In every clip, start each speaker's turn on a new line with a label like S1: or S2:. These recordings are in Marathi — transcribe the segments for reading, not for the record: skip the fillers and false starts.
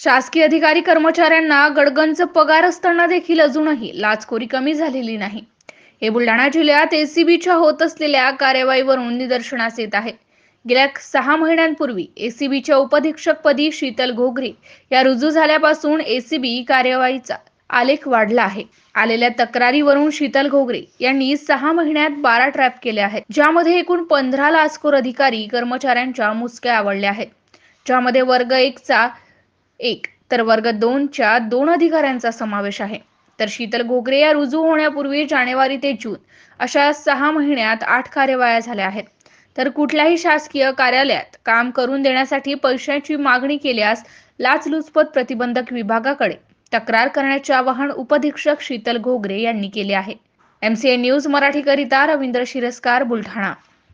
S1: शासकीय अधिकारी कर्मचाऱ्यांना गडगंच पगार असताना देखील अजूनही लाचखोरी कमी झालेली नाही। हे बुलढाणा जिल्ह्यात एसीबीच्या होत असलेल्या कार्यवाहीवरून निदर्शनास येत आहे। गेल्या 6 महिन्यांपूर्वी एसीबीच्या उपाधीक्षकपदी शीतल घोगरे या रुजू झाल्यापासून एसीबी कार्यवाहीचा आलेख वाढला आहे। आलेल्या तक्रारीवरून शीतल घोगरे यांनी 6 महिन्यात 12 ट्रॅप केले आहेत, ज्यामध्ये एकूण 15 लाचखोर अधिकारी कर्मचाऱ्यांच्या मुसक्या आवळल्या आहेत, ज्यामध्ये वर्ग 1 चा 1 तर वर्ग 2 च्या 2 अधिकाऱ्यांचा समावेश आहे। तर शीतल घोगरे या रुजू होण्यापूर्वी जानेवारी ते जून अशा 6 महिन्यात 8 कार्यवाह्या झाल्या आहेत। तर कुठल्याही शासकीय कार्यालयात काम करून देण्यासाठी पैशाची मागणी केल्यास लाचलुचपत प्रतिबंधक विभागाकडे तक्रार करण्याचे आवाहन उपाधीक्षक शीतल घोगरे यांनी केले आहे। एमसीएन न्यूज मराठीकरिता रवींद्र शिरस्कार, बुलढाणा।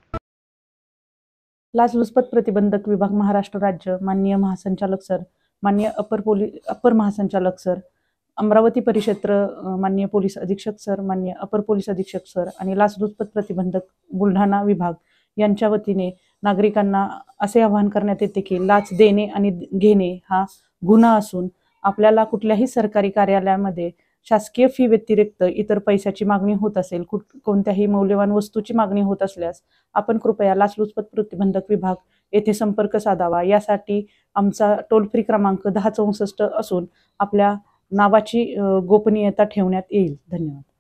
S2: लाचलुचपत प्रतिबंधक विभाग, महाराष्ट्र राज्य, माननीय महासंचालक सर, माननीय अपर महासंचालक सर, अमरावती परिक्षेत्र माननीय पोलीस अधीक्षक सर, माननीय अपर पोलीस अधीक्षक सर आणि लाचलुचपत प्रतिबंधक बुलढाणा विभाग यांच्या वतीने नागरिकांना असे आवाहन करण्यात येते की लाच देणे आणि घेणे हा गुन्हा असून आपल्याला कुठल्याही सरकारी कार्यालयामध्ये शासकीय फी व्यतिरिक्त इतर पैशाची मागणी होत असेल, कोणत्याही मौल्यवान वस्तूची मागणी होत असल्यास आपण कृपया लाचलुचपत प्रतिबंधक विभाग येथे संपर्क साधावा। यासाठी आमचा टोल फ्री क्रमांक 1064 असून आपल्या नावाची गोपनीयता ठेवण्यात येईल। धन्यवाद।